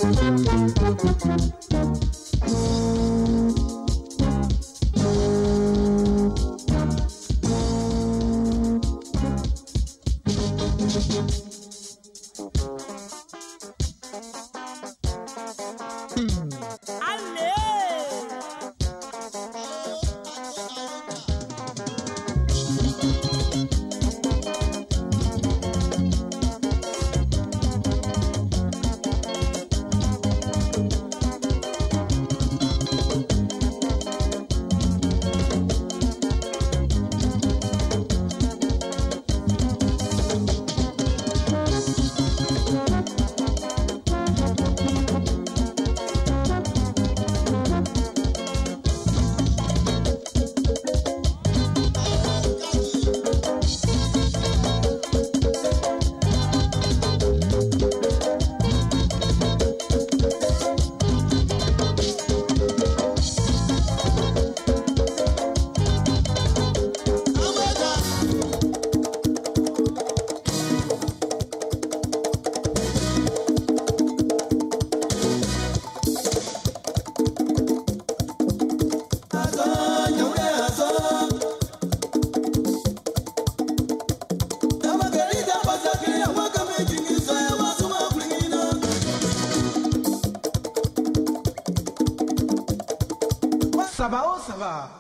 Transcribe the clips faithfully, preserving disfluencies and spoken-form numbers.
Ça va, oh, ça va.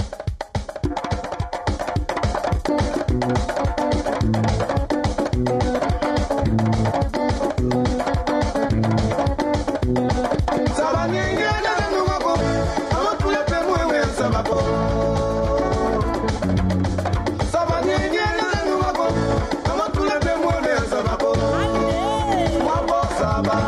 Ça va, n'y a rien à nous voir. Alors tous les pémoués, oui, ça va pas. Ça va, n'y a rien à nous voir. Alors tous les pémoués, oui, ça va pas. Moi, bon, ça va.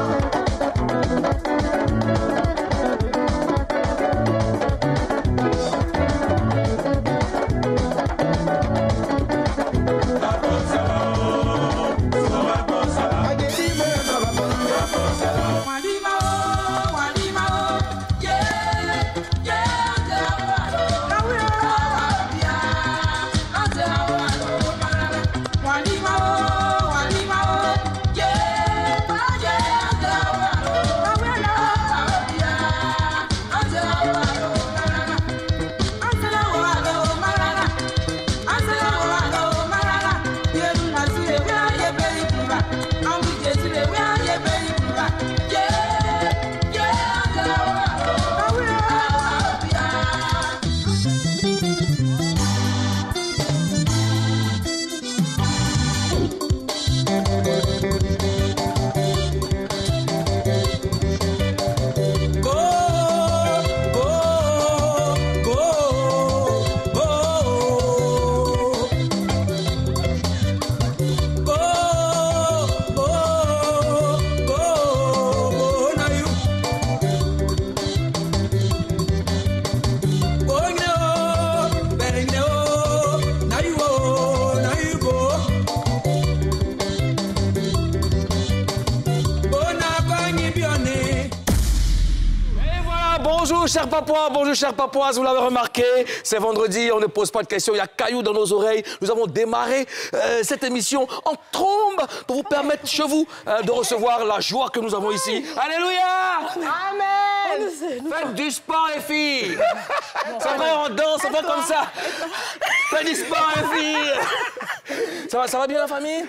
Bonjour chers papouas, bonjour chers papouases, vous l'avez remarqué, c'est vendredi, on ne pose pas de questions, il y a cailloux dans nos oreilles. Nous avons démarré euh, cette émission en trombe pour vous permettre chez vous euh, de recevoir la joie que nous avons ici. Alléluia! Amen! Faites du sport les filles! Ça va, on danse, on va comme ça. Faites du sport les filles! Ça va, ça va bien la famille?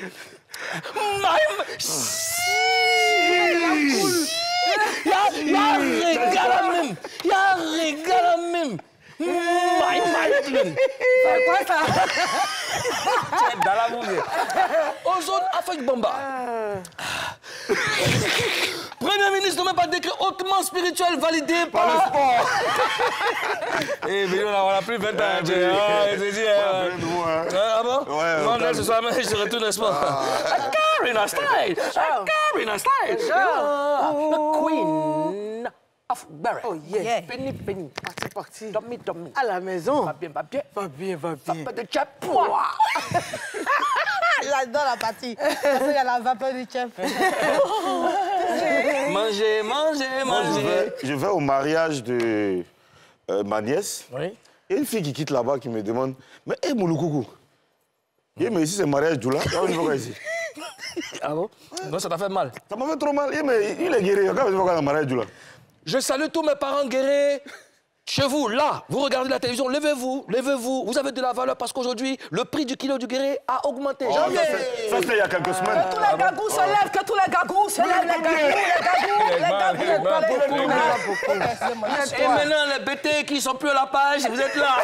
Y'a y'a régal même, y'a régal même. My my C'est quoi ça? C'est dans la moulée. Ozone avec Bamba. Premier ministre ne met pas de décret hautement spirituel validé par le sport. Eh bien, on a plus vingt ans. C'est dit. Ah bon? Ouais. Non, non, ce soir, je te retourne, n'est-ce pas? Karina Style! Karina Style! The Queen of Barrett. Oh yeah. Penny, penny. Parti, parti. Dommy, dommy. À la maison. Va bien, va bien. Va bien, va bien. Pas de chapeau. J'adore la partie. Parce qu'il y a la vapeur du chef. Manger, manger, Moi, je manger. vais, je vais au mariage de euh, ma nièce. Oui. Il y a une fille qui quitte là-bas qui me demande, mais hé, hey, Mouloukoukou, hey, mais ici c'est le mariage d'Oula, on ne va pas ici. Ah bon? Non, ça t'a fait mal. Ça m'a fait trop mal. Eh, mais il est guéri. Quand tu vas marier, là. Je salue tous mes parents guéris. Chez vous, là, vous regardez la télévision, levez-vous, levez-vous. Vous avez de la valeur parce qu'aujourd'hui, le prix du kilo du guéret a augmenté. Oh, ça, c'est il y a quelques semaines. Que tous les gagous se lèvent, que tous les gagous se lèvent, les gagous, les gagous, les gagous, les gagous. Et maintenant, les B T qui sont plus à la page, vous êtes là.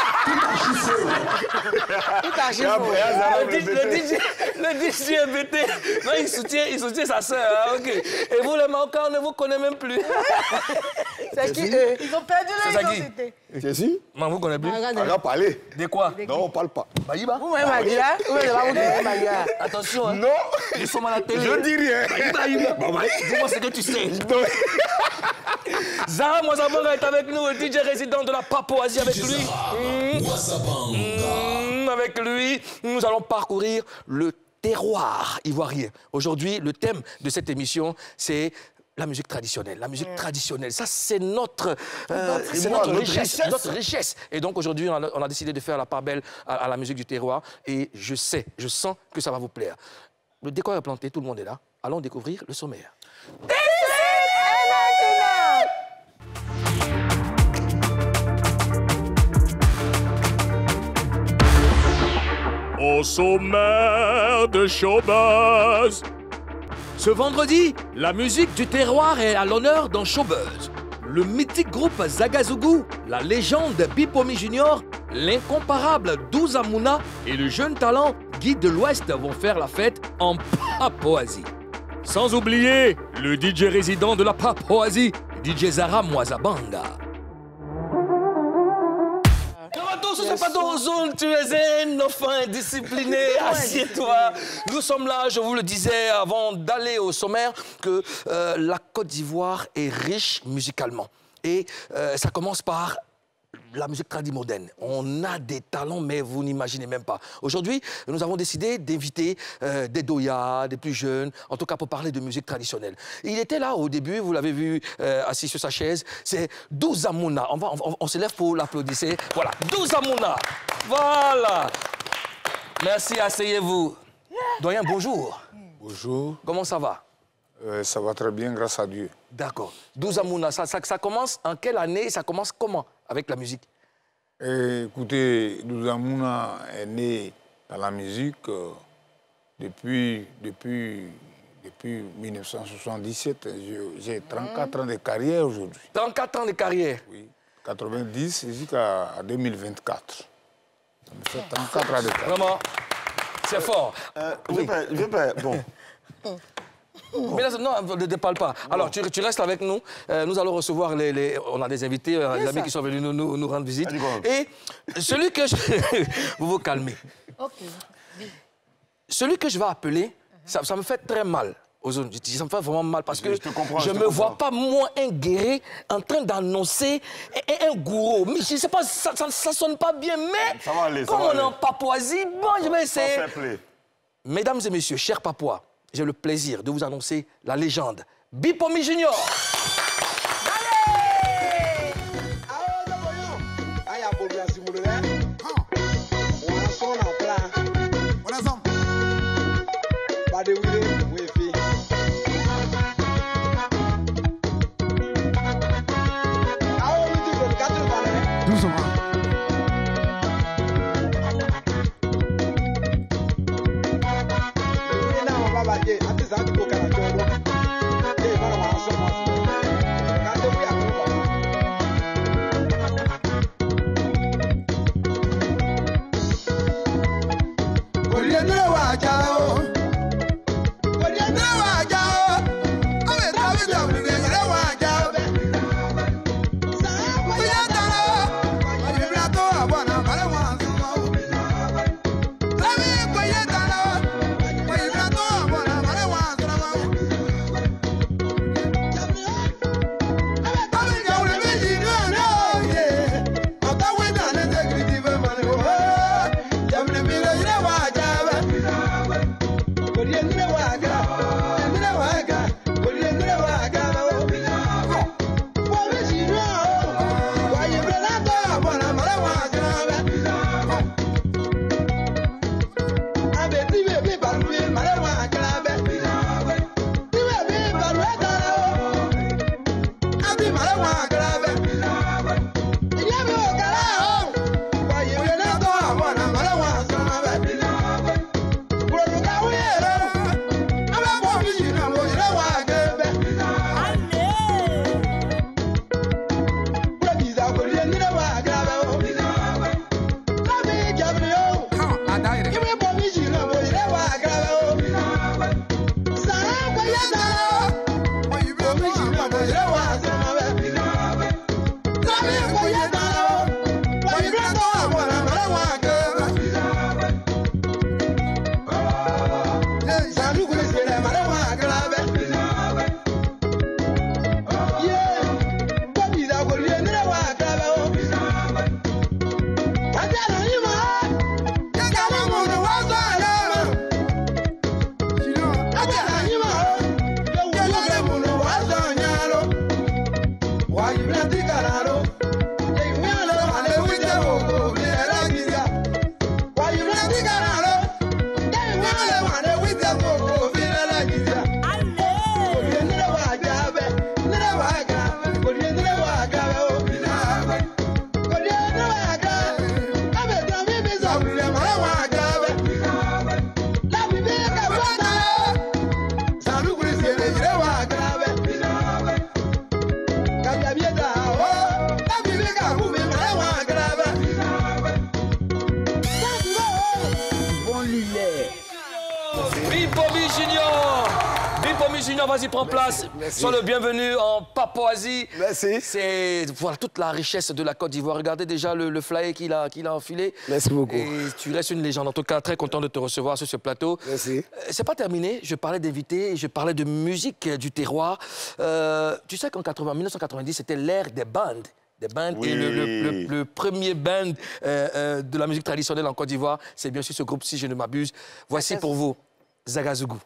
Tout à chez vous. Le D J est B T. Non, il soutient, il soutient sa sœur. Hein, ok. Et vous, les Marocains, on ne vous connaît même plus. C'est qui eux? Ils ont perdu leur identité. C'est si? Non, vous ne connaissez plus. On va parler. De quoi? Non, on parle pas. Baïba? Vous-même, Magia. Vous-même, Magia. Attention, hein. Non. Ils sont à la télé. Je dis rien. Baïba. Dis-moi ce que tu sais. Zahra Mwazabanga est avec nous, le D J résident de la Papouasie avec lui. Mmh. Mmh. Avec lui, nous allons parcourir le terroir ivoirien. Aujourd'hui, le thème de cette émission, c'est la musique traditionnelle. La musique mmh. traditionnelle, ça c'est notre, euh, c'est notre, notre, richesse, richesse. notre richesse. Et donc aujourd'hui, on, on a décidé de faire la part belle à, à la musique du terroir. Et je sais, je sens que ça va vous plaire. Le décor est planté, tout le monde est là. Allons découvrir le sommaire. Au sommaire de Showbuzz. Ce vendredi, la musique du terroir est à l'honneur dans Showbuzz. Le mythique groupe Zagazougou, la légende Bipomi Junior, l'incomparable Douza Mouna et le jeune talent Guy de l'Ouest vont faire la fête en Papouasie. Sans oublier le D J résident de la Papouasie, D J Zahra Mwazabanga. C'est pas ton zone, tu es un enfant indiscipliné, assieds-toi. Nous sommes là, je vous le disais avant d'aller au sommaire, que euh, la Côte d'Ivoire est riche musicalement. Et euh, ça commence par la musique traditionnelle moderne. On a des talents, mais vous n'imaginez même pas. Aujourd'hui, nous avons décidé d'inviter euh, des doyas, des plus jeunes, en tout cas pour parler de musique traditionnelle. Il était là au début, vous l'avez vu euh, assis sur sa chaise, c'est Douza Mouna. On, va, on, on se lève pour l'applaudir. Voilà, Douza Mouna. Voilà. Merci, asseyez-vous. Doyen, bonjour. Bonjour. Comment ça va? Euh, ça va très bien, grâce à Dieu. D'accord. Douza Mouna, ça, ça, ça commence en quelle année? Ça commence comment avec la musique? Et, écoutez, Douza Mouna est né dans la musique euh, depuis, depuis, depuis mille neuf cent soixante-dix-sept. J'ai trente-quatre mmh. ans de carrière aujourd'hui. trente-quatre ans de carrière? Oui. quatre-vingt-dix jusqu'à deux mille vingt-quatre. Ça me fait trente-quatre ans de carrière. Vraiment, c'est fort. Euh, oui. Je vais pas, bon. Mais là, non, ne parle pas. Alors, tu, tu restes avec nous. Euh, nous allons recevoir les, les... On a des invités, euh, des amis qui sont venus nous, nous, nous rendre visite. Et celui que je... vous vous calmez. Okay. Celui que je vais appeler, ça, ça me fait très mal. Aux zones. Ça me fait vraiment mal parce je, que je, comprends, je ne me vois pas, moi, un guerrier en train d'annoncer un, un gourou. Mais je ne sais pas, ça ne sonne pas bien, mais ça va aller, comme ça on va est en Papouasie, bon, je vais essayer. Mesdames et messieurs, chers Papouas, j'ai le plaisir de vous annoncer la légende Bipomi Junior. Bipomi Junior. Bipomi Junior, vas-y, prends place. Merci. Sois le bienvenu en Papouasie. Merci. C'est voilà, toute la richesse de la Côte d'Ivoire. Regardez déjà le, le flyer qu'il a, qu'il a enfilé. Merci beaucoup. Et tu restes une légende. En tout cas, très content de te recevoir sur ce plateau. Merci. Euh, C'est pas terminé. Je parlais d'invités, je parlais de musique euh, du terroir. Euh, tu sais qu'en mille neuf cent quatre-vingt-dix, c'était l'ère des bandes. Des bandes. Oui. Et le, le, le, le premier band euh, euh, de la musique traditionnelle en Côte d'Ivoire, c'est bien sûr ce groupe, si je ne m'abuse. Voici pour vous, Zagazougou.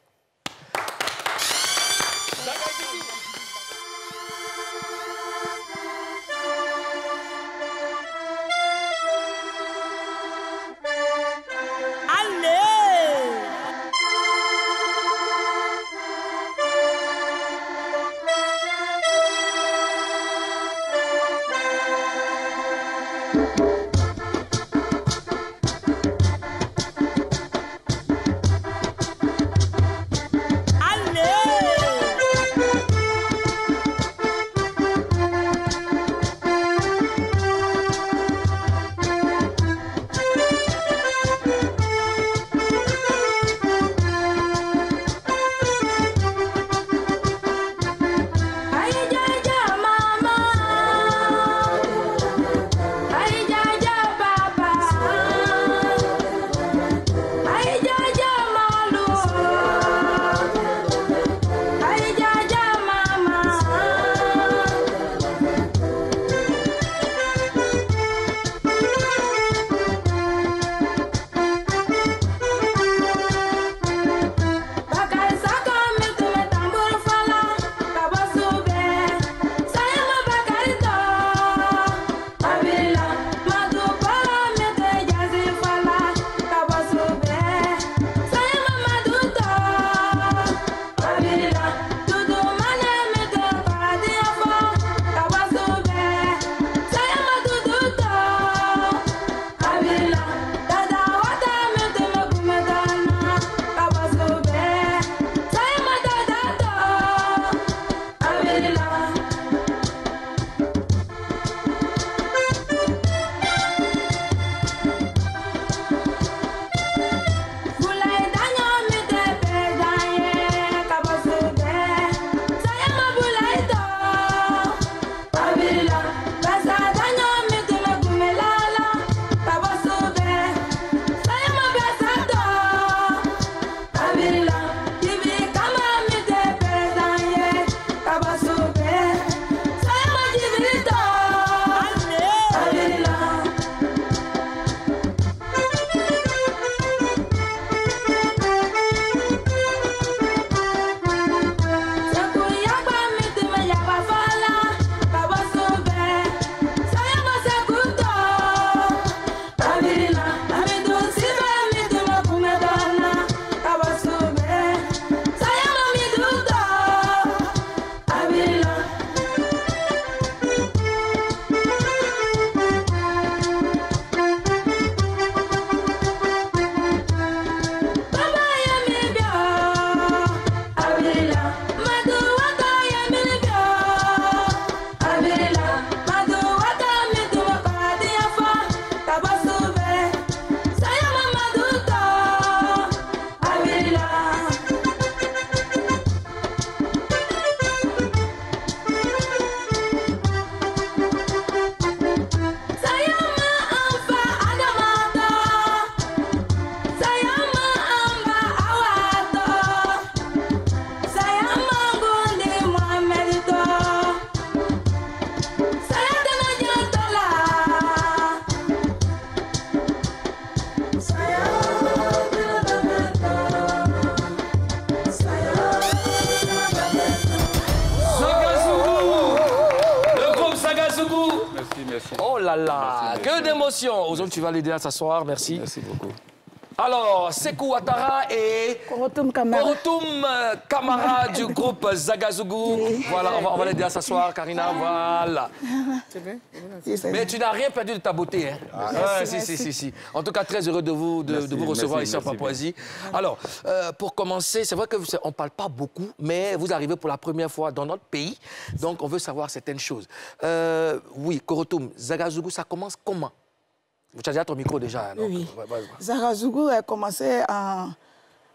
Oh là là, merci, que d'émotion. Ozone, tu vas l'aider à s'asseoir, merci. Merci beaucoup. Alors, Sekou Ouattara et Korotoum Kamara, Korotoum Kamara du groupe Zagazougou. Oui. Voilà, on va, on va l'aider à s'asseoir, Karina, voilà. C'est bien. Mais tu n'as rien perdu de ta beauté, hein? Ah, Ouais, merci, si, si, merci. si, si. En tout cas, très heureux de vous, de, Merci, de vous recevoir merci, ici en merci Papouasie. Alors, euh, pour commencer, c'est vrai qu'on ne parle pas beaucoup, mais vous arrivez pour la première fois dans notre pays, donc on veut savoir certaines choses. Euh, oui, Korotoum, Zagazougou, ça commence comment? Tu as déjà ton micro déjà. Donc, Oui, oui. ouais, ouais, ouais. Zagazougou a commencé en,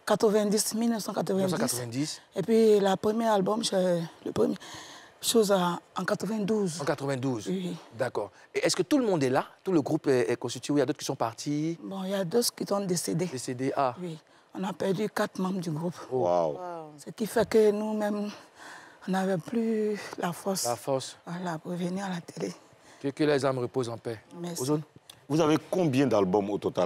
quatre-vingt-dix, mille neuf cent quatre-vingt-dix. mille neuf cent quatre-vingt-dix. Et puis, la premier album, c'est le premier chose en, en quatre-vingt-douze. En quatre-vingt-douze. Oui. D'accord. Et est-ce que tout le monde est là? Tout le groupe est, est constitué? Il y a d'autres qui sont partis? Bon, il y a deux qui sont décédés. Décédés. Ah. Oui. On a perdu quatre membres du groupe. Waouh. Ce qui fait que nous-mêmes, on n'avait plus la force, La force. voilà, pour venir à la télé. Que, que les âmes reposent en paix. Merci. Ozone? Vous avez combien d'albums au total?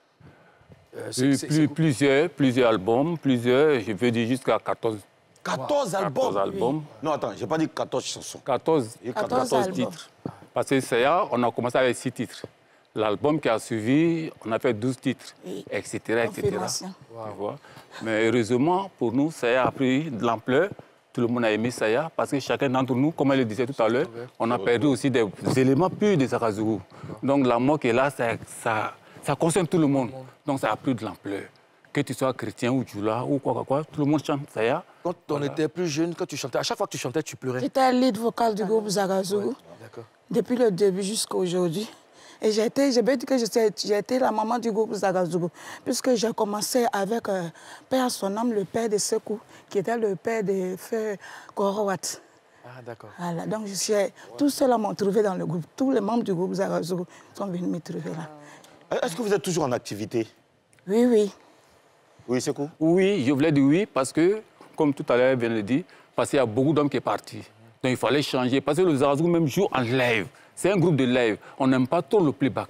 Euh, Oui, c'est- c'est- plus- c'est- plusieurs, plusieurs albums, plusieurs, je veux dire jusqu'à quatorze, quatorze albums. quatorze albums, Non, attends, j'ai pas dit quatorze chansons. quatorze, J'ai quatorze quatorze albums. titres. Parce que c'est là, on a commencé avec six titres. L'album qui a suivi, on a fait douze titres, Oui. et cetera, et cetera. Confirmation. Tu vois. Mais heureusement, pour nous, ça a pris de l'ampleur. Tout le monde a aimé Saya parce que chacun d'entre nous, comme elle le disait tout à l'heure, on a perdu aussi des éléments purs de Zagazougou. Donc la mort qui est là, ça, ça, ça concerne tout le monde. Donc ça a pris de l'ampleur. Que tu sois chrétien ou djoula ou quoi, quoi, quoi, tout le monde chante Saya. Quand on était plus jeune, quand tu chantais, à chaque fois que tu chantais, tu pleurais. J'étais lead vocal du groupe Zagazougou D'accord. depuis le début jusqu'à aujourd'hui. Et j'ai été, j'ai bien dit que j'étais- j'ai été la maman du groupe Zagazougou, puisque j'ai commencé avec euh, Père à son âme, le père de Sekou, qui était le père de Feu Korowat. Ah, d'accord. Voilà, donc je suis, tous ceux-là m'ont trouvé dans le groupe. Tous les membres du groupe Zagazougou sont venus me trouver là. Est-ce que vous êtes toujours en activité? Oui, oui. Oui, c'est cool. Oui, je voulais dire oui parce que, comme tout à l'heure, elle vient de le dire, parce qu'il y a beaucoup d'hommes qui sont partis. Donc il fallait changer. Parce que le Zagazougou même joue en live. C'est un groupe de live. On n'aime pas trop le playback.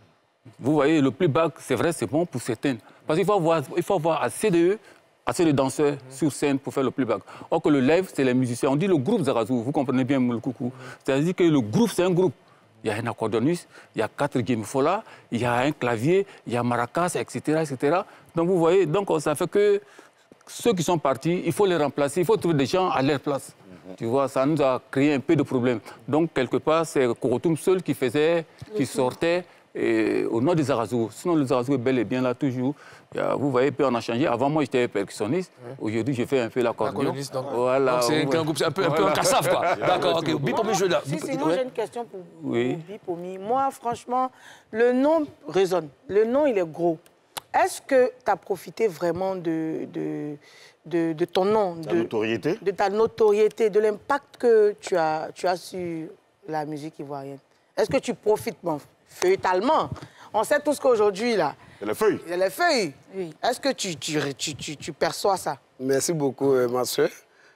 Vous voyez, le playback, c'est vrai, c'est bon pour certains. Parce qu'il faut avoir, il faut avoir assez de, assez de danseurs sur scène pour faire le playback. Or que le live, c'est les musiciens. On dit le groupe Zagazougou, vous comprenez bien le coucou. C'est-à-dire que le groupe, c'est un groupe. Il y a un accordéoniste, il y a quatre guimefola, il y a un clavier, il y a maracas, et cetera, et cetera. Donc vous voyez, donc ça fait que ceux qui sont partis, il faut les remplacer, il faut trouver des gens à leur place. Tu vois, ça nous a créé un peu de problèmes. Donc, quelque part, c'est Korotoum seul qui faisait, qui sortait et, au nom des Zagazougou. Sinon, le Zagazougou est bel et bien là, toujours. Il y a- vous voyez, puis on a changé. Avant, moi, j'étais percussionniste. Aujourd'hui, je fais un peu l'accordéon. Accordéoniste, donc. Voilà. Donc c'est ouais. un groupe, un peu, un peu en cassave, quoi. D'accord, ok. Bipomi, je là. Si, Bipo- sinon, ouais. j'ai une question pour, Oui. pour Bipomi. Moi, franchement, le nom résonne. Le nom, il est gros. Est-ce que tu as profité vraiment de, de, de, de ton nom, La de, notoriété? de ta notoriété, de l'impact que tu as, tu as sur la musique ivoirienne? Est-ce que tu profites, bon, feuilletalement? On sait tous qu'aujourd'hui, là, C'est les feuilles. il y a les feuilles. Oui. Est-ce que tu, tu, tu, tu, tu perçois ça? Merci beaucoup, euh, ma soeur.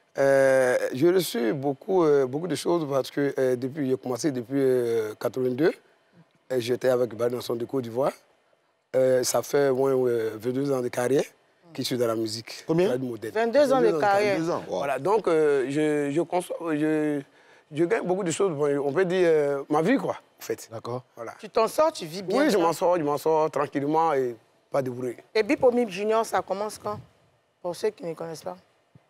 Euh, j'ai reçu beaucoup, euh, beaucoup de choses parce que euh, depuis, j'ai commencé depuis euh, quatre-vingt-deux. Et j'étais avec Badi Nasson de Côte d'Ivoire. Euh, ça fait au moins euh, vingt-deux ans de carrière que je suis dans la musique. Combien? Badi modèle. vingt-deux ans de carrière. Deux ans. Wow. Voilà, donc euh, je, je, conçois- je, je gagne beaucoup de choses. Bon, on peut dire euh, ma vie, quoi, en fait. D'accord. Voilà. Tu t'en sors, tu vis bien. Oui, je ça. m'en sors, je m'en sors tranquillement et pas de bruit. Et Bipomi Junior, ça commence quand? Pour ceux qui ne connaissent pas.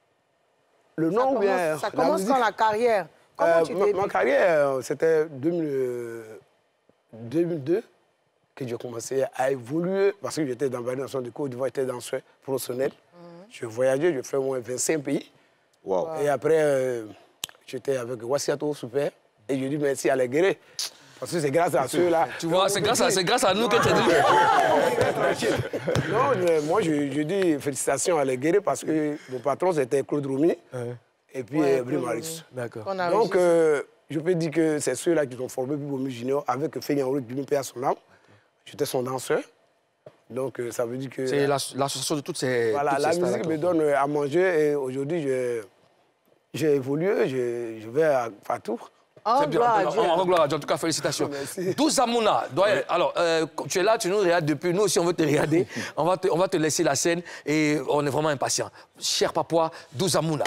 Le Ça nom ou commence, bien ça la commence musique? quand la carrière? Comment Euh, tu ma, débutes? ma carrière, euh, c'était deux mille, euh, deux mille deux que j'ai commencé à évoluer parce que j'étais dans la nation de Côte d'Ivoire, j'étais danseur professionnel. Je voyageais, je fais au moins vingt-cinq pays. Wow. Et après, euh, j'étais avec Wassiato Super et je dis merci à les guéris. Parce que c'est grâce à ceux-là. Tu vois, c'est grâce, à- c'est grâce à nous que tu as dit. Non, mais moi, je, je dis félicitations à les guéris parce que mon patron, c'était Claude Roumi et puis Ouais, euh, Brim Claude Harris. D'accord. On a Donc, réussi. euh, je peux dire que c'est ceux-là qui ont formé Bipomi Junior avec Feignaro qui lui paye à son âme. J'étais son danseur. Donc, euh, ça veut dire que... C'est l'ass- l'association de toutes ces. Voilà, toutes la ces musique stars-là. me donne à manger et aujourd'hui, je- j'ai évolué, je, je vais à partout. Oh, C'est bien. gloire à On Dieu. rend gloire à Dieu. En tout cas, félicitations. Merci. Douzamouna, doyen, alors, euh, tu es là, tu nous regardes depuis. Nous aussi, on veut te regarder. on, va te, on va te laisser la scène et on est vraiment impatients. Cher Papois, Douzamouna.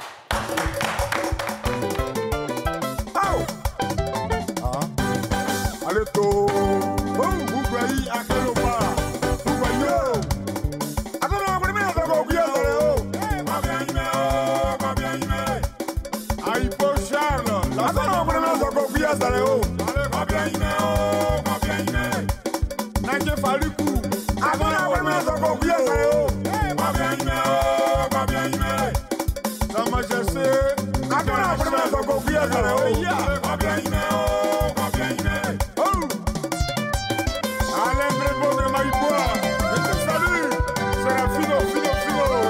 Aleto, oh, Bukwai, Akelopa, Bukwayo. Akono akweme asako kuya sare o. Mabianyime o, mabianyime. Aipo Charles, akono akweme asako kuya sare o. Mabianyime o, mabianyime. Nake Faliku, akono akweme asako kuya sare o. Mabianyime o, mabianyime. Sa Majesté, akono akweme asako kuya sare o. Mabianyime o, mabianyime. Alain Brébeau de Maïbois, je te salue, c'est la fino, fino, fino.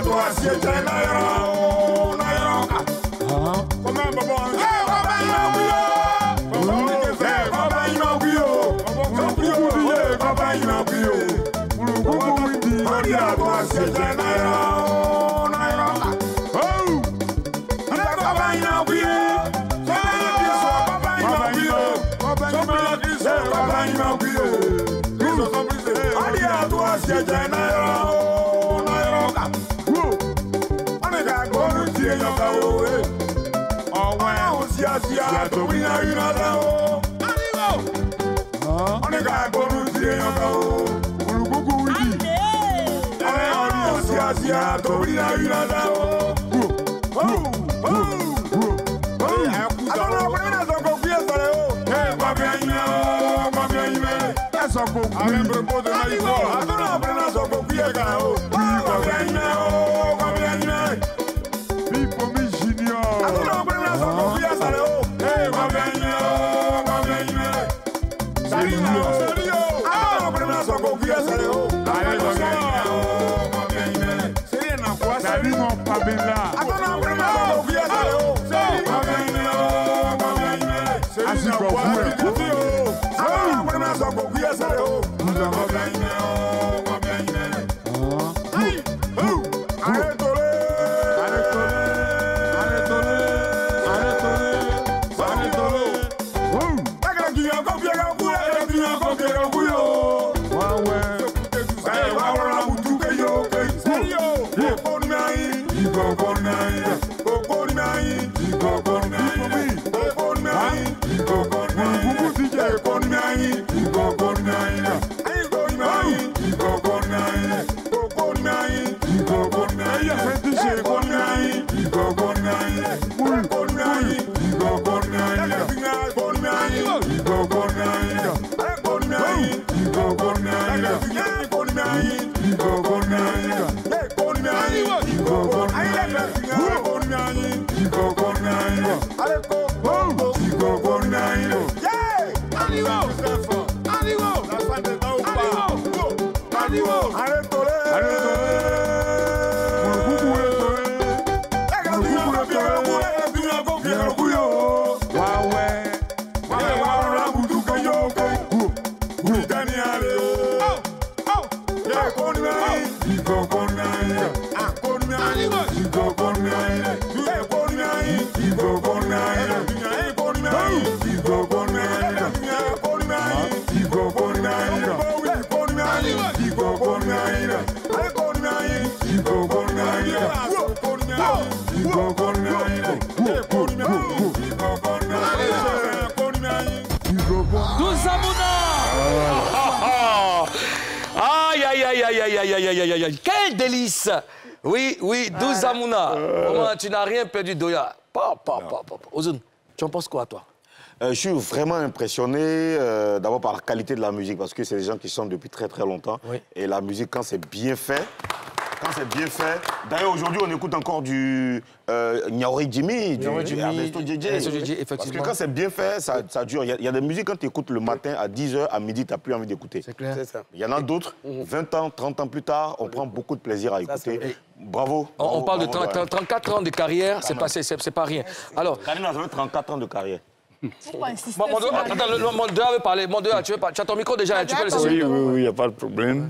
Quelle délice! Oui, oui, Douzamouna. Vraiment, tu n'as rien perdu, Doya. Pa, pa, pa, pa. Ozone, tu en penses quoi, toi? Euh, je suis vraiment impressionné euh, d'abord par la qualité de la musique, parce que c'est des gens qui chantent depuis très très longtemps. Oui. Et la musique, quand c'est bien fait, quand c'est bien fait... D'ailleurs, aujourd'hui, on écoute encore du euh, Niaori Jimmy, du Ernesto J J. Effectivement. Parce que quand c'est bien fait, ça, ça dure. Il y, y a des musiques, quand tu écoutes le matin à dix heures, à midi, tu n'as plus envie d'écouter. C'est clair. Il y en a d'autres, vingt ans, trente ans plus tard, on prend beaucoup de plaisir à écouter. Ça, bravo, on, bravo. On parle bravo, de trente, trente-quatre ans de carrière, c'est pas, pas rien. Alors, Karine a trente-quatre ans de carrière. Pourquoi insister mon, mon deux, attends, le, mon deux veut parler. Mon deux, tu, veux, tu as ton micro déjà, tu peux laisser. Oui, oui, oui, il n'y a pas de problème.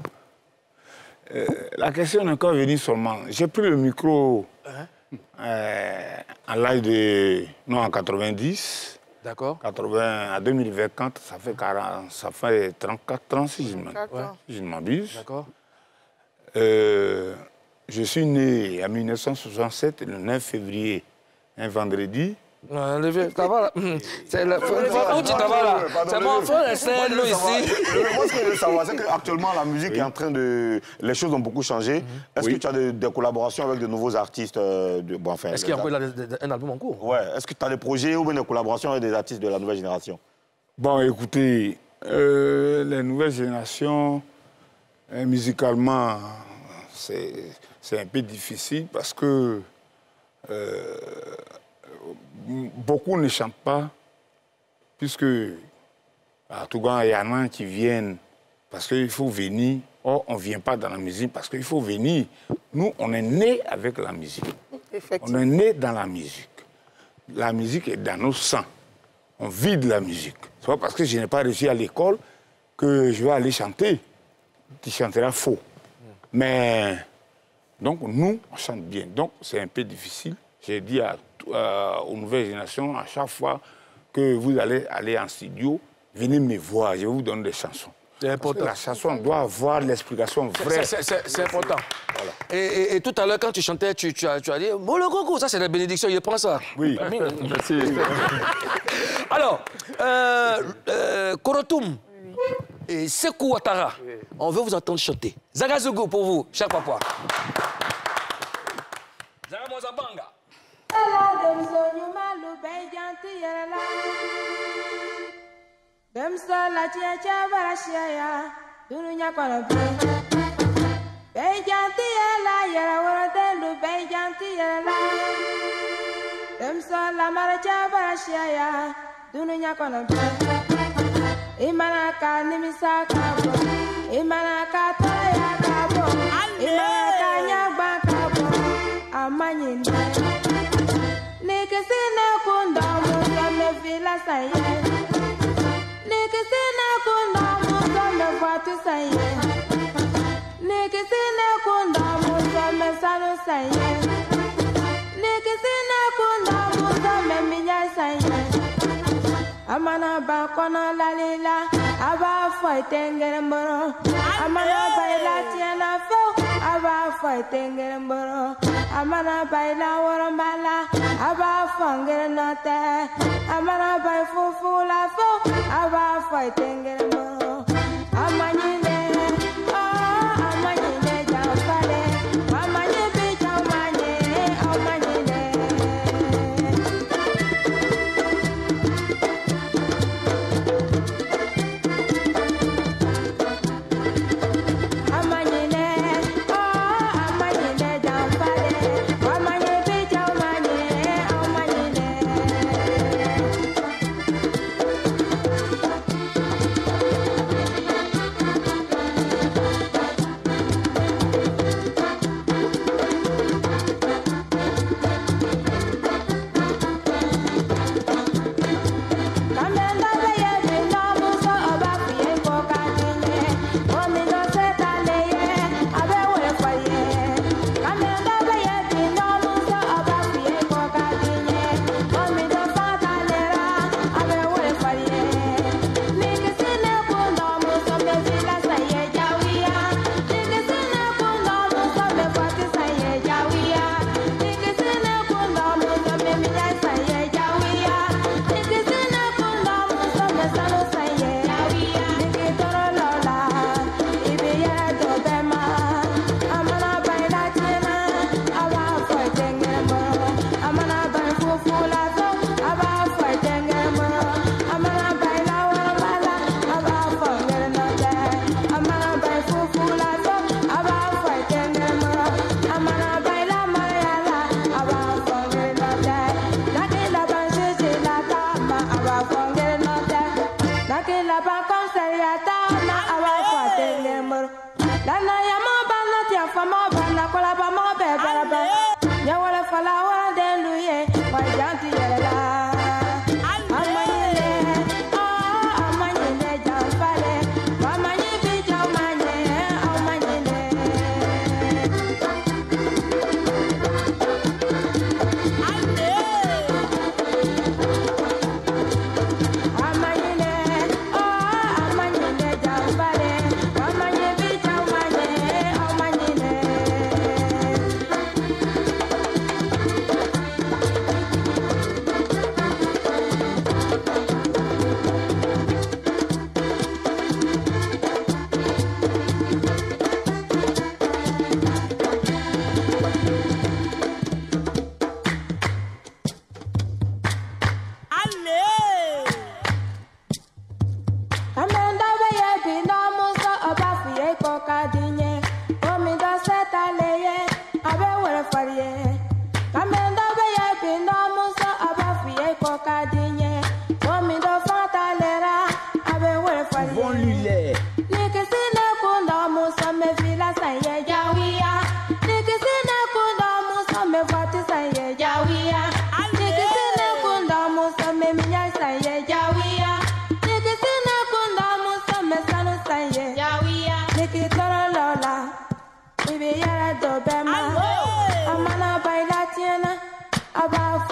Euh, la question n'est encore venue seulement. J'ai pris le micro euh, à l'âge de... non, en quatre-vingt-dix. D'accord. quatre-vingts à deux mille vingt, ça fait quarante, ça fait trente-quatre ans, si je ne m'abuse. D'accord. Euh, je suis né en mille neuf cent soixante-sept, le neuf février, un vendredi. Non, le vieux, ça va là. C'est le où tu t'en vas là. C'est mon frère, c'est nous ici. Moi, ce que je veux savoir, c'est qu'actuellement, la musique oui. est en train de... Les choses ont beaucoup changé. Mm-hmm. Est-ce oui. que tu as des, des collaborations avec de nouveaux artistes euh, de... bon, enfin, est-ce qu'il y a un album en cours? Ouais. Est-ce que tu as des projets ou bien des collaborations avec des artistes de la nouvelle génération? Bon, écoutez, euh, les nouvelles générations, euh, musicalement, c'est un peu difficile parce que... Euh, beaucoup ne chantent pas, puisque à tout cas, il y en a qui viennent, parce qu'il faut venir Or, on ne vient pas dans la musique parce qu'il faut venir. Nous, on est né avec la musique. On est né dans la musique. La musique est dans nos sangs. On vit de la musique. Ce n'est pas parce que je n'ai pas réussi à l'école que je vais aller chanter. Tu chanteras faux. Mais, donc, nous, on chante bien. Donc, c'est un peu difficile. J'ai dit à, euh, aux nouvelles générations, à chaque fois que vous allez aller en studio, venez me voir, je vais vous donner des chansons. C'est important. La chanson doit avoir l'explication vraie. C'est important. Voilà. Et, et, et tout à l'heure, quand tu chantais, tu, tu, as, tu as dit « Molokoko », ça c'est la bénédiction, il prend ça. Oui. Merci. Alors, euh, euh, Korotoum et Sekou Ouattara, oui. On veut vous entendre chanter. Zagazougou pour vous, cher papa. Zara Mwaza Banga. Dem so la chia chia barashia ya dununya kono be be janti la yara wara delu be janti la dem so la mara chia barashia ya dununya kono be imana ka nimisa ka bo imana ka toya ka bo imana ka nyagba ka bo amanyi ne ke sine kunda mo so me vila saye Nikisina kunda muso me fatu saye Nikisina kunda muso me sanu saye Nikisina kunda muso me minya saye Amana ba kono lalila aba foi tengere mboro Amana ba ila tiena fo aba foi tengere mboro Amana ba ila worombala aba fongere note Amana ba fufu la fo aba foi tengere mboro Amanyine oh amanyine jafale Amanyine bi jamanye amanyine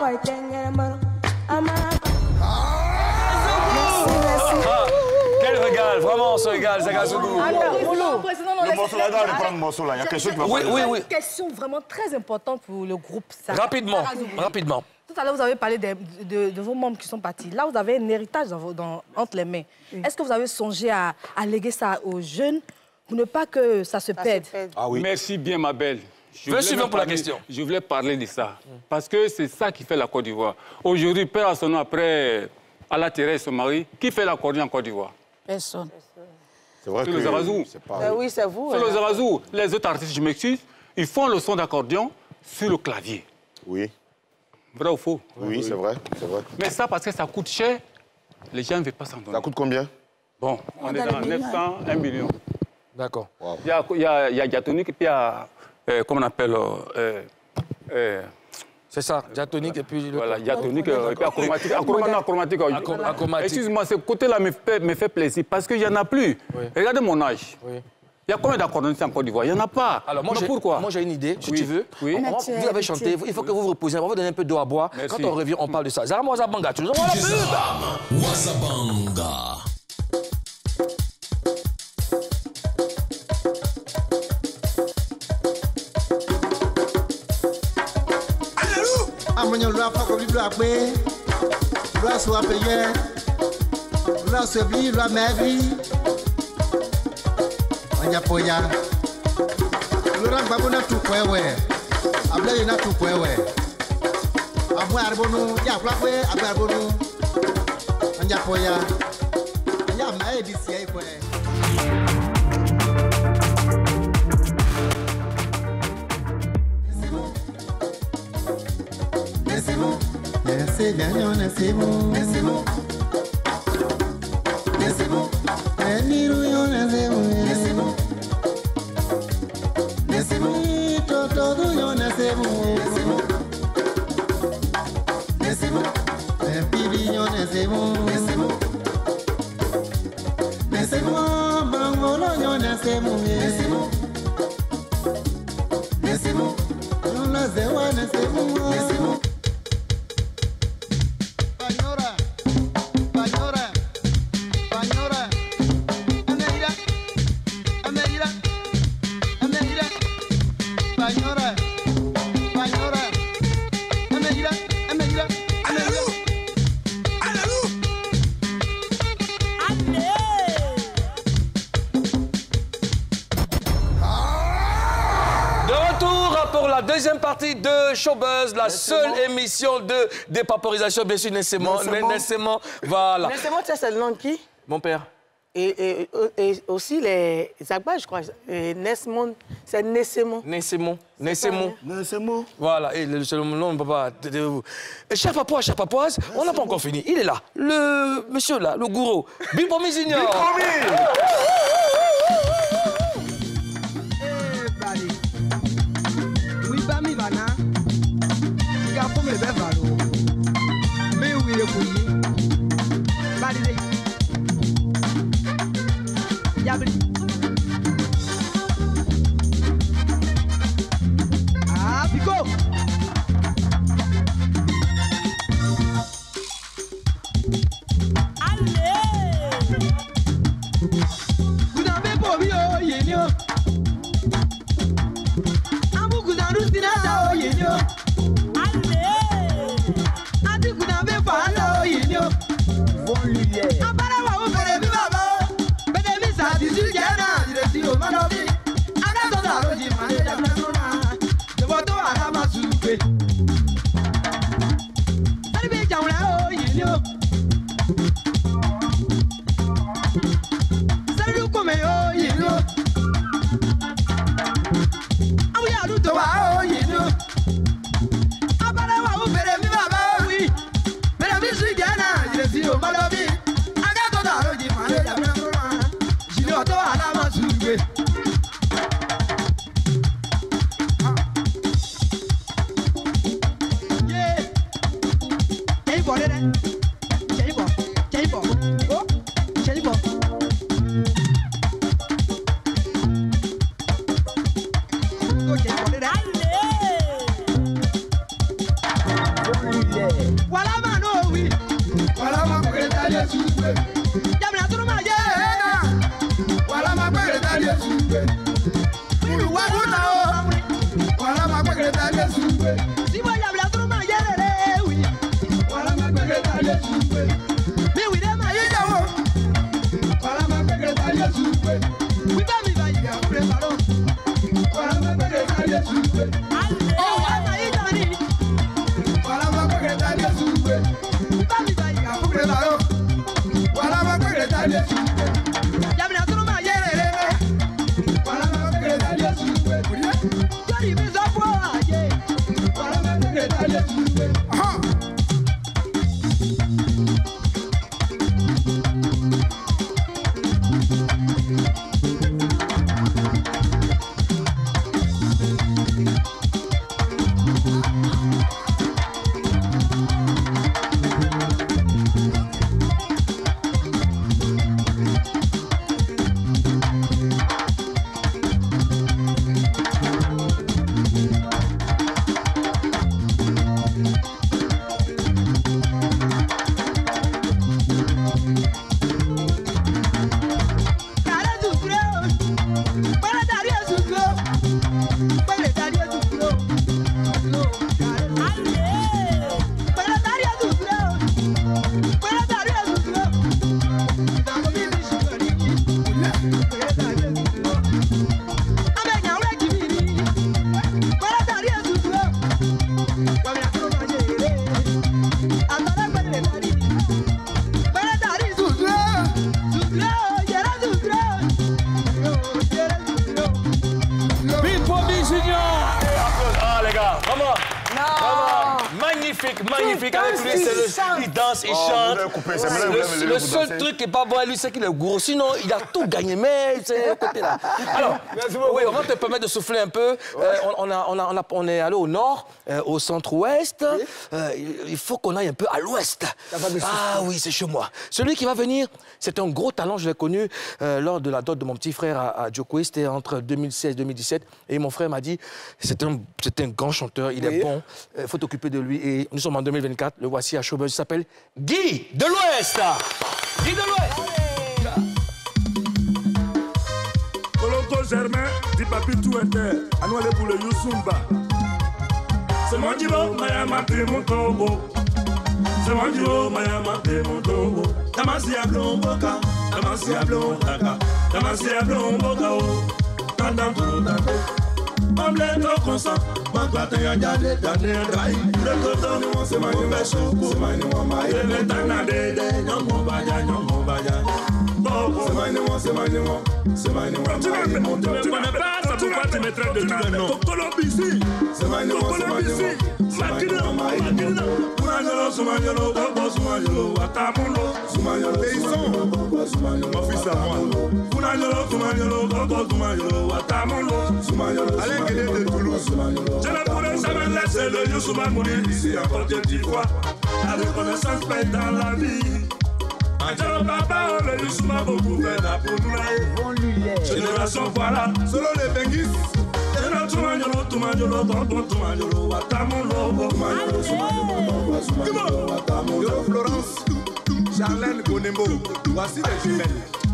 Quel régal, vraiment, ce régal, Zagazougou. Le morceau là, on prend le morceau là. Il y a quelque chose qui va Oui, oui, oui. Une question vraiment très importante pour le groupe. Rapidement, rapidement. Tout à l'heure, vous avez parlé de, de, de vos membres qui sont partis. Là, vous avez un héritage dans vos, dans, entre les mains. Oui. Est-ce que vous avez songé à, à léguer ça aux jeunes pour ne pas que ça se ça perde, se perde. Ah oui. Merci bien, ma belle. Je veux suivre pour la question. Je voulais parler de ça. Parce que c'est ça qui fait la Côte d'Ivoire. Aujourd'hui, père à son nom, après Ala Thérèse, son mari, qui fait l'accordéon en Côte d'Ivoire? Personne. C'est vrai que le Zarazou. Pas... Euh, oui, c'est vous. C'est le Zarazou. Les autres artistes, je m'excuse, ils font le son d'accordéon sur le clavier. Oui. Vrai ou faux? Oui, oui. c'est vrai, c'est vrai. Mais ça, parce que ça coûte cher, les gens ne veulent pas s'en donner. Ça coûte combien? Bon, on, on est dans neuf cents, un million. D'accord. Wow. Il y a, il y a, il y a Diatonique et puis il y a, euh, comment on appelle, euh, euh, c'est ça, diatonique et puis... Voilà, diatonique et puis achromatique. Achromatique, achromatique. Excuse-moi, ce côté-là me fait, me fait plaisir parce qu'il n'y en a plus. Oui. Regardez mon âge. Oui. Il y a combien d'accordéonistes en Côte d'Ivoire? Il n'y en a pas. Alors, moi, pourquoi? Moi, j'ai une idée, si oui. tu veux. Oui. On, on, vous avez chanté, il faut que vous vous reposiez. On va vous donner un peu d'eau à boire. Merci. Quand on revient, on parle de ça. Zara Mwazabanga, tu nous envoies la pub. Mwazabanga. Amonyo loi fa ko biblo agbe loi so apeye loi so bi loi mebi anya poya lora gbabo na tu kwewe abla na tu kwewe abu arbonu ya kwa kwe abu arbonu anya poya anya ma e di si e kwe Nesse ganho nesse mu nesse mu nesse mu eniru yo nesse mu nesse mu nesse mu todo yo nesse mu nesse mu nesse mu bibi yo nesse mu nesse mu nesse mu bangolo yo nesse mu nesse mu nesse mu yo nesse wa nesse mu nesse mu Deuxième partie de Showbuzz, la seule émission de dépaporisation, bien sûr, Nessément. Nessément, voilà. Nessément, c'est le nom de qui? Mon père. Et, et, et aussi les Agba, je crois. Nessément, c'est Nessément. Nessément. Nessément. Nessément. Voilà, et le seul nom, papa. Cher Papoise, cher Papoise, on n'a pas encore fini. Il est là, le monsieur là, le gourou. Bipomi Junior. Bipomi. Ah, Pico! Allez! Vous n'avez pas vu, oh, yénio! Amou, vous n'avez pas vu, oh, yénio! Allez! Adi, vous n'avez pas vu, oh, yénio! Bon, lui, apparemment, vous ferez vivre, mais des mises à dix-huit ans, il est dit au Manobi. Magnifique, avec lui, c'est le... il danse, il Oh, chante. vous l'avez coupé, c'est vrai, vous l'avez- vous Le, l'avez le seul dansé. truc qui n'est pas bon à lui, c'est qu'il est gros. Sinon, il a tout gagné, mais c'est à côté là. Alors, oui, on va te permettre de souffler un peu. Euh, on, on a, on, a, on, a, on est allé au nord, euh, au centre-ouest. Euh, il- il faut qu'on aille un peu à l'ouest. Ah oui, c'est chez moi. Celui qui va venir, c'est un gros talent. Je l'ai connu euh, lors de la dot de mon petit frère à, à Djoko. C'était entre deux mille seize et deux mille dix-sept. Et mon frère m'a dit, c'est un, c'est un grand chanteur, il Oui. est bon. Il faut t'occuper de lui. Et nous sommes en deux mille vingt-quatre. Le voici à Showbuzz. Il s'appelle Guy de l'Ouest. Guy de l'Ouest. Colonto Germain, dit papi tout était. À nous aller pour le Youssoumba. C'est mon divo, Maya Mate Montobo. C'est mon divo, Maya Mate Montobo. Tamasi a blomboka, Tamasi a blomboka, Tamasi a blomboka. Tandam tout tanto. Omelette au consent, ma plate ya jade, jade dry. Le coton nous c'est ma nouvelle choco, c'est ma nouvelle maille. Le tana de de, nyongo baya, nyongo baya. C'est ma nouvelle, c'est ma nouvelle, c'est ma nouvelle. Tu ne connais pas, ça peut pas te mettre de tous les noms. Colombie, c'est ma nouvelle, c'est ma nouvelle. Makino, Makino. Sumanyolo, Sumanyolo, Bobo, Sumanyolo, Watamulo, Sumanyolo, Sumanyolo, mon fils à moi. Sumanyolo, Sumanyolo, Bobo, Sumanyolo, Watamulo, Sumanyolo, Alain Guédé de Toulouse. Je ne pourrais jamais laisser le Youssouma mourir ici en Côte d'Ivoire. La reconnaissance paye dans la vie. Angelo Papa, le Youssouma beaucoup fait là pour nous. Génération voilà, solo les Benguis. Tumanyolo, Tumanyolo, Tonton Tumanyolo, Watamulo, Tumanyolo, Tumanyolo, Tumanyolo, Watamulo, Florence, Charlène Bonembo, voici les jumelles.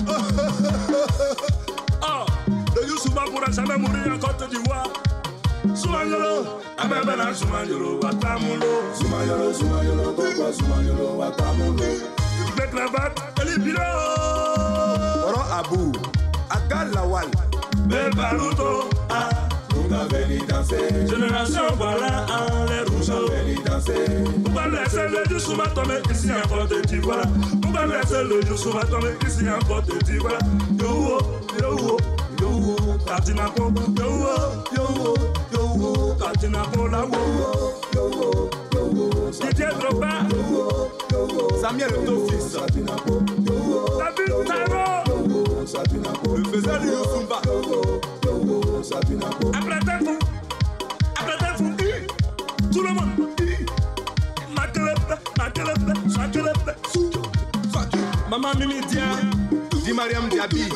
Oh, le Youssouma pourra jamais mourir en Côte d'Ivoire. Sumanyolo, Amebena, Sumanyolo, Watamulo, Sumanyolo, Sumanyolo, Papa, Sumanyolo, Watamulo. Les cravates, les pilotes. Oro Abou, Agal Lawal, Belbaruto, ah. Génération voilà, les rougeaux. Pourquoi laisser le Youssouma tomber ici en Côte d'Ivoire? Pourquoi laisser le Youssouma tomber ici en Côte d'Ivoire? Yo, yo, yo, Katinapo, yo, yo, yo, Katinapo, la wo, yo, yo, Didier Drogba, Samuel Tofis, David Taro, le faiseur du Youssoumba. Apprêtez-vous, apprêtez-vous, tout le monde. Makelep, Makelep, Makelep, Maman Mimi Dia, Di Mariam Diaby,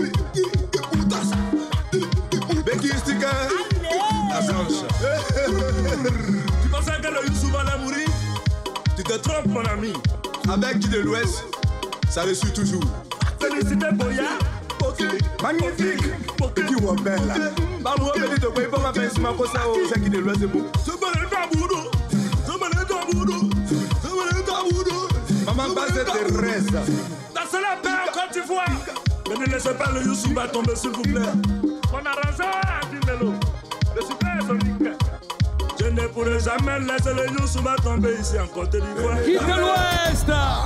Becky Sticker, la Blanche. Tu pensais que le Youssouma allait mourir? Tu te trompes, mon ami. Avec Guy de l'Ouest, ça le suit toujours. Félicitez Boya. Magnifique! Qui vous belle là? Bah, moi, je vais te payer pour ma fête, ma cosa, c'est qui de l'Ouest, c'est beau. Maman base Teresa. Dansez la paix en Côte d'Ivoire. Mais ne laissez pas le Youssouba tomber, s'il vous plaît. Mon arrangeur a dit Mélo. Le super est sonique. Je ne pourrai jamais laisser le Youssouba tomber ici en Côte d'Ivoire. Guide de l'Ouest.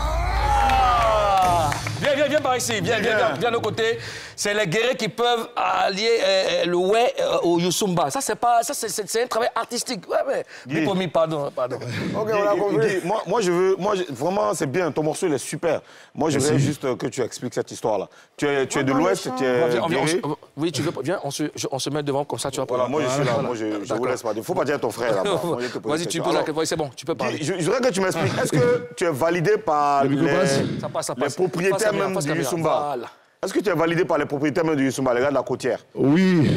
Ah. Viens, viens, viens par ici, viens, viens, viens, viens de côté. C'est les guerriers qui peuvent allier euh, le ouais euh, au Youssumba. Ça, c'est pas, ça, c'est un travail artistique. Ouais, ouais. Bipomi, pardon, pardon. Ok, on a compris. Moi, moi, je veux, moi, je, vraiment, c'est bien. Ton morceau, il est super. Moi, je voudrais juste que tu expliques cette histoire-là. Tu es, tu es de l'Ouest, tu es viens, viens, guerrier. on, on, oui, tu veux, viens, on se, je, on se met devant comme ça, tu vas. Voilà, moi, je suis là. Voilà. Moi, je, je vous laisse pas. Il ne faut pas dire ton frère là-bas. Vas-y, tu peux. Oui, c'est bon, tu peux parler. Je, je voudrais que tu m'expliques. Est-ce que tu es validé par les, ça passe, ça passe. les propriétaires même du Youssumba? Voilà. Est-ce que tu es validé par les propriétaires même du Youssumba, les gars de la côtière? Oui.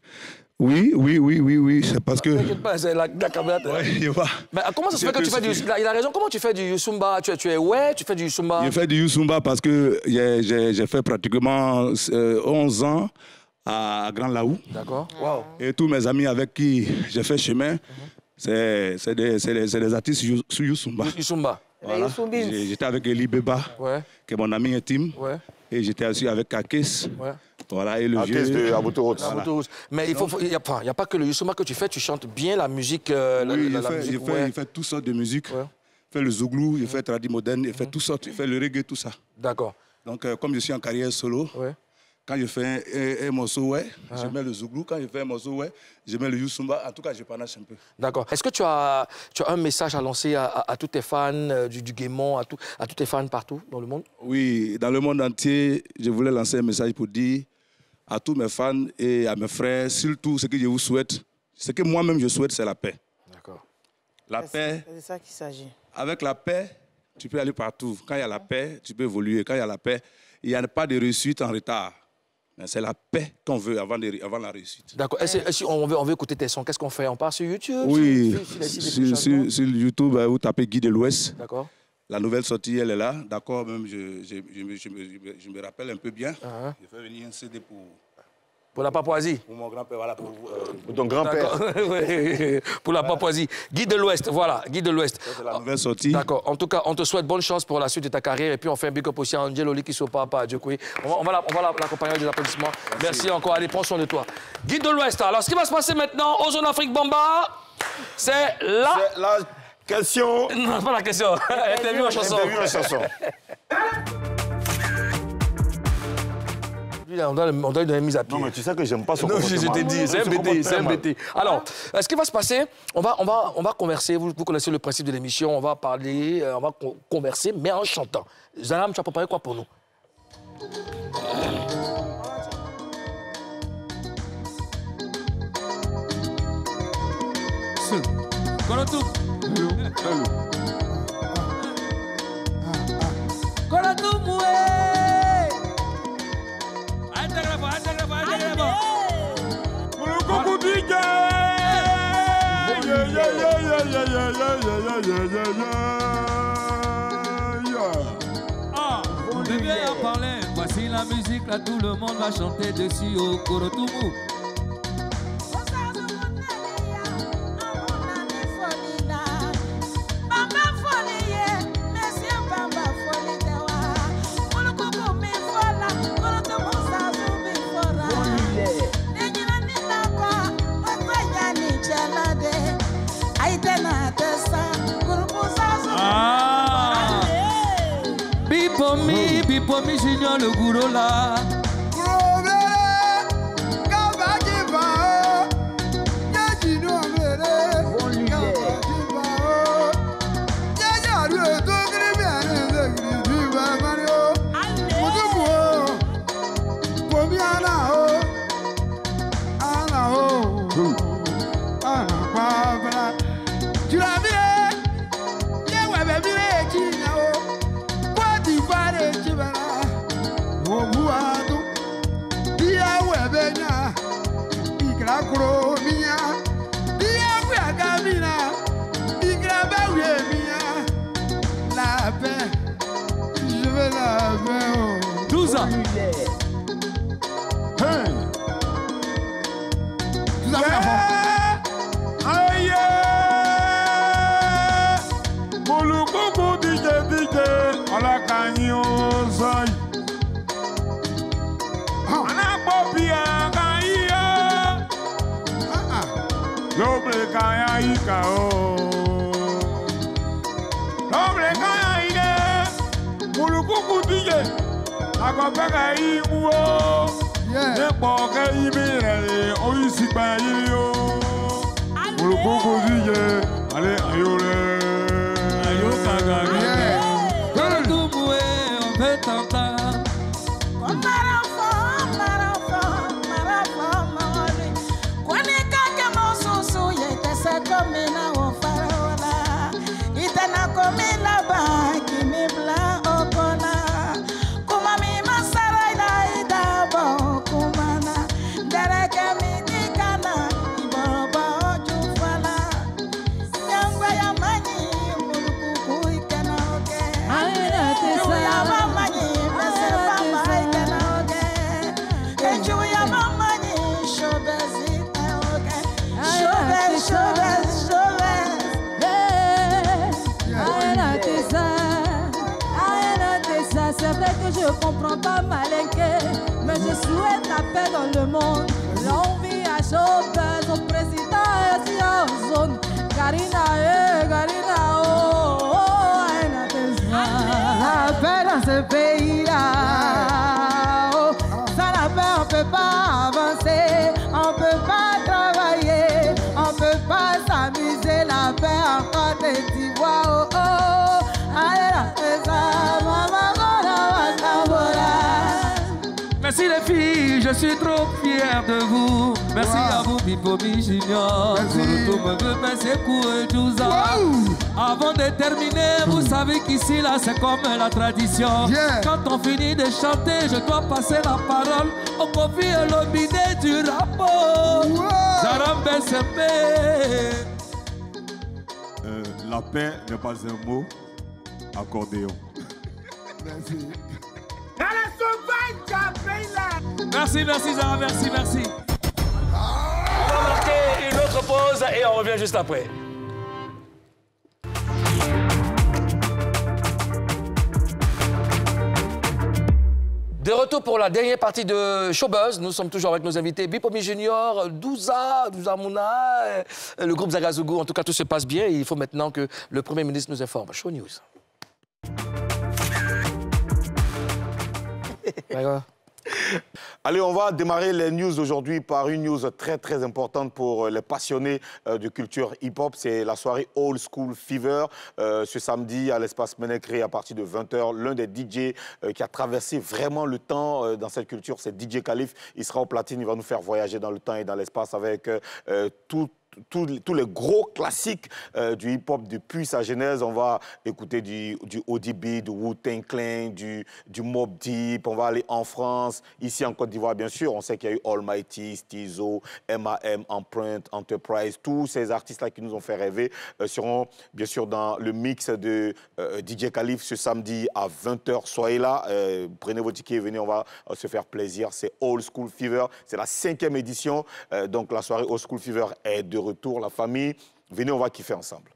Oui, oui, oui, oui, oui, c'est parce que... T'inquiète pas, c'est la, la caméra. Ouais, je vois. Mais comment ça se fait que tu fais du... Il a raison, comment tu fais du Youssumba? Tu, tu es ouais, tu fais du Youssumba? Je fais du Youssumba parce que j'ai fait pratiquement euh, onze ans à Grand Laou. D'accord. Wow. Et tous mes amis avec qui j'ai fait chemin, mm-hmm. c'est des, des, des artistes sur Youssumba. Youssumba. Voilà. J'étais avec Eli Beba, ouais. qui est mon ami intime. Ouais. Et j'étais aussi avec Kakis. Ouais. Voilà, et le Kakis vieux... de Aboutourous. Voilà. Mais il n'y a, a pas que le Youssumba que tu fais, tu chantes bien la musique. Euh, oui, la, il, la, fait, la musique, il, fait, ouais. il fait toutes sortes de musique. Ouais. Il fait le zouglou, il fait tradi moderne, il fait toutes sortes. Il fait le reggae, tout ça. D'accord. Donc, euh, comme je suis en carrière solo, ouais. quand je fais un, un, un morceau, ouais, ah. je mets le zouglou. Quand je fais un morceau, ouais, je mets le Youssumba. En tout cas, je panache un peu. D'accord. Est-ce que tu as, tu as un message à lancer à, à, à tous tes fans euh, du, du Guémon, à, tout, à tous tes fans partout dans le monde? Oui, dans le monde entier, je voulais lancer un message pour dire à tous mes fans et à mes frères, surtout ce que je vous souhaite, ce que moi-même je souhaite, c'est la paix. D'accord. La paix. C'est de ça qu'il s'agit. Avec la paix, tu peux aller partout. Quand il y a la paix, tu peux évoluer. Quand il y a la paix, il n'y a pas de réussite en retard. C'est la paix qu'on veut avant, de, avant la réussite. D'accord. Et si on veut, on veut écouter tes sons, qu'est-ce qu'on fait? On part sur YouTube? Oui, sur, sur, sur, sur, sur YouTube, vous tapez Guy de l'Ouest. D'accord. La nouvelle sortie, elle est là. D'accord, même je, je, je, je, je, me, je me rappelle un peu bien. Uh-huh. Je fais venir un C D pour... Pour la Papouasie? Pour mon grand-père, voilà. Pour, euh, pour ton grand-père. Oui, pour la Papouasie. Guy de l'Ouest, voilà, Guy de l'Ouest. C'est la nouvelle sortie. D'accord. En tout cas, on te souhaite bonne chance pour la suite de ta carrière. Et puis, on fait un big up aussi à Angel Oli qui se papa à Djokoui. On va, on va l'accompagner des applaudissements. Merci. Merci encore. Allez, prends soin de toi. Guy de l'Ouest. Alors, ce qui va se passer maintenant au Zone Afrique Bamba, c'est la... C'est la question... Non, pas la question. Interview en chanson. Interview en chanson. On doit, on doit lui donner une mise à pied. Non, mais tu sais que j'aime pas son non, comportement. Je t'ai dit, c'est un bêté, c'est un bêté. Alors, ce qui va se passer, on va, on va, on va converser. Vous, vous connaissez le principe de l'émission. On va parler, on va converser, mais en chantant. Zaram, tu as préparé quoi pour nous? Kolotou. Kolotou moué. Ah, on devient en parler. Voici la musique, là tout le monde va chanter dessus au Korotoumou. Bipomi, Bipomi Junior le gourou là. douze ans. Aïka, oh. L'homme kaya ine, Mulukuku dige, Akopeka i uo, Nepoke i mire, Oisi pa i yo. Mulukuku dige, allez ayole. Ayoka gaga. Quand tout boué, on peut t'entendre. C'est vrai que je comprends pas Malinké, mais je souhaite la paix dans le monde. L'envie à Chopin, son président est si en zone. Karina, eh, Karina, oh, oh, la paix dans ce pays-là. Oh, sans la paix, on peut pas avancer, on peut pas travailler, on peut pas s'amuser. La paix en Côte d'Ivoire, oh, oh, allez, la paix, ça, maman. Merci les filles, je suis trop fier de vous. Merci wow. à vous, Bipomi Junior. Pour me passer court tout ça. Avant de terminer, vous savez qu'ici, là, c'est comme la tradition. Yeah. Quand on finit de chanter, je dois passer la parole au Kofi Olomide du rapport. Zaram Bessembe. Euh, la paix n'est pas un mot, accordéon. Merci. Merci, merci Zara, merci, merci. On va marquer une autre pause et on revient juste après. De retour pour la dernière partie de Showbuzz. Nous sommes toujours avec nos invités Bipomi Junior, Douza, Douza Mouna, le groupe Zagazougou. En tout cas, tout se passe bien. Il faut maintenant que le Premier ministre nous informe. Show News. Allez, on va démarrer les news d'aujourd'hui par une news très très importante pour les passionnés euh, de culture hip-hop. C'est la soirée Old School Fever. Euh, ce samedi, à l'espace Ménécré, à partir de vingt heures, l'un des D J euh, qui a traversé vraiment le temps euh, dans cette culture, c'est D J Khalif. Il sera au platine, il va nous faire voyager dans le temps et dans l'espace avec euh, tout Tous, tous les gros classiques euh, du hip-hop depuis sa genèse. On va écouter du, du O D B, du Wu-Tang Clan, du, du Mobb Deep. On va aller en France, ici en Côte d'Ivoire, bien sûr. On sait qu'il y a eu Almighty, Stizo, M A M, Empreinte, Enterprise. Tous ces artistes-là qui nous ont fait rêver euh, seront bien sûr dans le mix de euh, D J Khalif ce samedi à vingt heures. Soyez là, euh, prenez vos tickets, venez, on va euh, se faire plaisir. C'est Old School Fever. C'est la cinquième édition. Euh, donc la soirée Old School Fever est de retour, la famille. Venez, on va kiffer ensemble.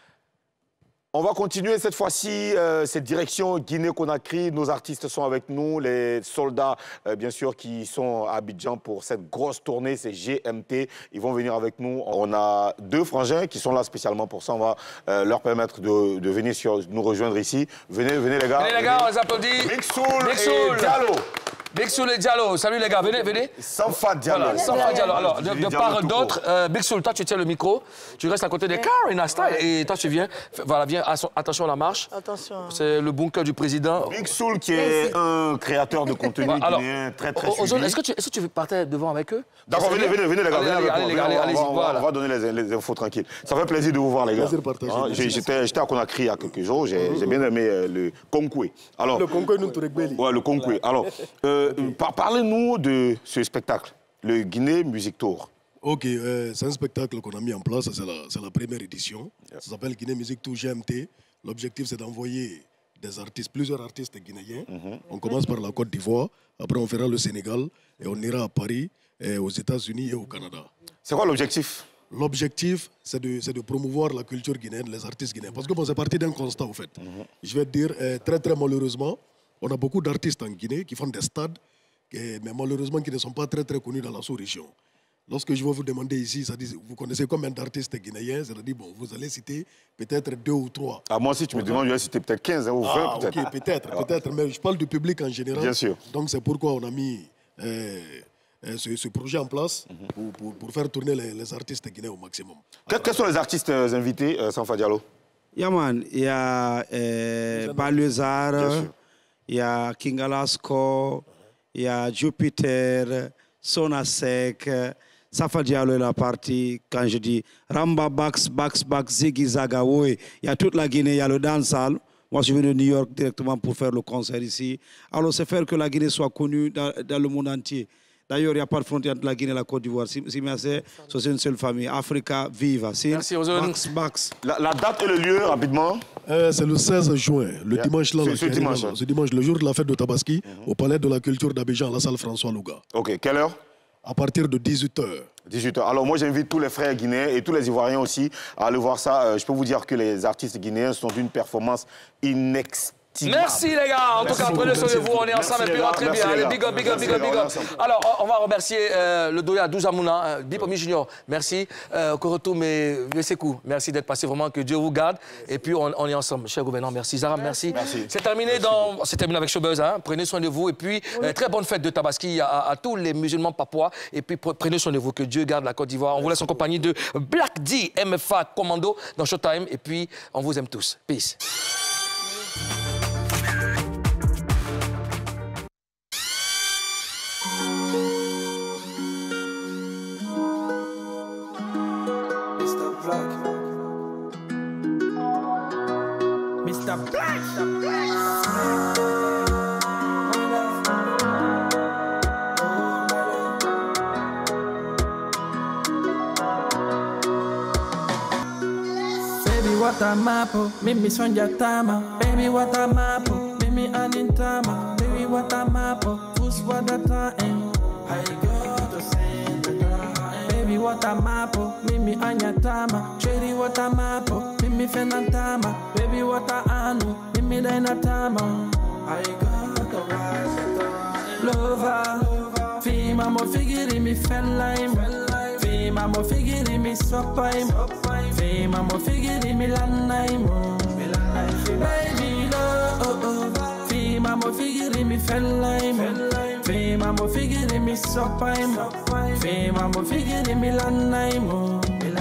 On va continuer cette fois-ci, euh, cette direction Guinée-Conakry. Nos artistes sont avec nous, les soldats, euh, bien sûr, qui sont à Abidjan pour cette grosse tournée, c'est G M T. Ils vont venir avec nous. On a deux frangins qui sont là spécialement pour ça. On va euh, leur permettre de, de venir sur, nous rejoindre ici. Venez, venez les gars. Venez les gars, on les applaudit. Big Soul et Diallo. Big Soul et Diallo. Salut les gars, venez, venez. Sanfa Diallo. Voilà, Sanfa Diallo. Alors, de, de part d'autre, euh, Big Soul, toi tu tiens le micro, tu restes à côté des Karina Style et toi tu viens, voilà, viens, attention à la marche. Attention. C'est le bunker du président. Big Soul qui est un créateur de contenu guinéen très très suivi. Est-ce que, est que tu veux partir devant avec eux? D'accord, venez, venez, venez les gars, allez, venez allez, avec allez, moi. allez, on, allez, va, on va donner les, les infos tranquilles. Ça fait plaisir de vous voir les gars. Hein, J'étais à Conakry il y a quelques jours, j'ai mm-hmm. bien aimé euh, le Konkoué. Alors, le Konkoué, nous, Tourekbeli. Ouais, le Konkoué. Alors, euh, par, parlez-nous de ce spectacle, le Guinée Music Tour. Ok, euh, c'est un spectacle qu'on a mis en place, c'est la, la première édition. Yeah. Ça s'appelle Guinée Music Tour G M T. L'objectif, c'est d'envoyer des artistes, plusieurs artistes guinéens. Mm-hmm. On commence par la Côte d'Ivoire, après on fera le Sénégal, et on ira à Paris, et aux États-Unis et au Canada. C'est quoi l'objectif? L'objectif, c'est de, de promouvoir la culture guinéenne, les artistes guinéens. Parce que bon, c'est parti d'un constat, au fait. Mm-hmm. Je vais te dire, euh, très très malheureusement, on a beaucoup d'artistes en Guinée qui font des stades, mais malheureusement qui ne sont pas très très connus dans la sous-région. Lorsque je vais vous demander ici, ça dit, vous connaissez combien d'artistes guinéens? C'est-à-dire, bon, vous allez citer peut-être deux ou trois. Ah, moi, si tu me demandes, je vais citer peut-être quinze hein, ou vingt, ah, peut-être. Ok, peut-être, peut-être, mais je parle du public en général. Bien sûr. Donc, c'est pourquoi on a mis euh, euh, ce, ce projet en place mm-hmm. pour, pour, pour faire tourner les, les artistes guinéens au maximum. Que, quels sont les artistes invités, euh, Sanfa Diallo? Yaman, il y a euh, Baluezar, il y a King Alasco, il y a Jupiter, Sonasek. Sanfa Diallo est la partie, quand je dis Ramba, Bax, Bax, Bax, Ziggy, Zaga, oui. Il y a toute la Guinée, il y a le dancehall. Moi, je suis venu de New York directement pour faire le concert ici. Alors, c'est faire que la Guinée soit connue dans, dans le monde entier. D'ailleurs, il n'y a pas de frontière entre la Guinée et la Côte d'Ivoire. Si, si c'est une seule famille. Africa, viva. Si, merci, Ozone. Bax, Bax. La, la date et le lieu, rapidement euh, C'est le seize juin, le yeah. dimanche là. Ce, ce dimanche. Là, ce dimanche, le jour de la fête de Tabaski, mm-hmm. au Palais de la Culture d'Abidjan, à la salle François Louga. Ok, quelle heure? À partir de dix-huit heures. dix-huit heures. Alors moi, j'invite tous les frères guinéens et tous les Ivoiriens aussi à aller voir ça. Euh, je peux vous dire que les artistes guinéens sont d'une performance inextinguible. Merci les gars, en merci tout cas prenez soin de vous, on est ensemble et puis rentrez bien. Allez, big up, big up, big up, big up. Alors on va remercier euh, le Doya Douzamouna, euh, Bipomi Junior, merci. Euh, Korotou, mais Sekou, merci d'être passé, vraiment que Dieu vous garde. Et puis on, on est ensemble, cher gouverneur, merci. Zara, merci. merci. C'est terminé, dans... terminé avec Showbuzz, hein. Prenez soin de vous et puis oui. euh, très bonne fête de Tabaski à, à tous les musulmans papouas. Et puis prenez soin de vous, que Dieu garde la Côte d'Ivoire. On vous laisse en compagnie de Black D, M F A Commando dans Showtime. Et puis on vous aime tous. Peace. mister Black. Baby, what a mapo, mimi sonja tama. Baby, what a mapo, mimi anintama. Baby, what a mapo, who's what a time? I go to Saint Baby, what a mapo, mimi anyatama. Cherry, what a mapo, mimi fenantama. Baby, what a anu, mimi dainatama. I go to Washington. Lover, fima mo figiri mi fenlime. Fima mo figiri mi sopaim. Fima mo figiri mi lanaim. Baby, love. Fima mo figiri mi fenlime. Fima mo figiri mi sopaim. Fima mo figiri mi lanaim.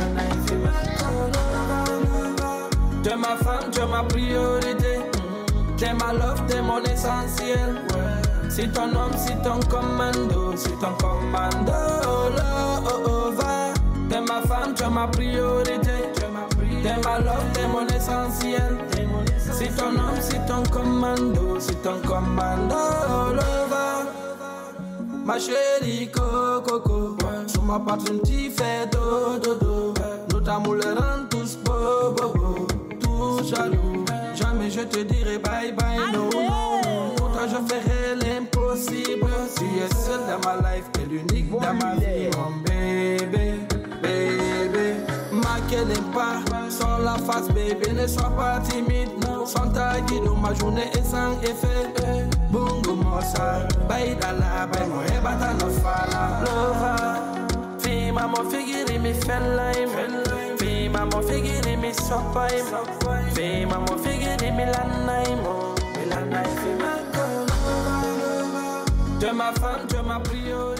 T'es ma femme, t'es ma priorité. T'es ma love, t'es mon essentiel. Si ton homme, si ton commando, si ton commando, love. T'es ma femme, t'es ma priorité. T'es ma love, t'es mon essentiel. Si ton homme, si ton commando, si ton commando, love. Ma chérie coco, coco. Sur ma patrie, tu fais do do do. Nous t'amours les rend tous beaux, beaux, beaux. Tous jaloux. Jamais je te dirai bye bye, non, non. Pour toi, je ferai l'impossible. Tu es seul dans ma life et l'unique dans ma vie, mon bébé, bébé. Marquez les pas, sans la face, bébé, ne sois pas timide. Sans ta guide, ma journée est sans effet. Bungo mosa, bye dala, bye mo ebata no fala. Lover, fima mo figiri mi fenlime. Fima mo figiri mi sopaim. Fima mo figiri mi lanaim. Mi lanaim, fima. T'es ma femme, t'es ma priorité.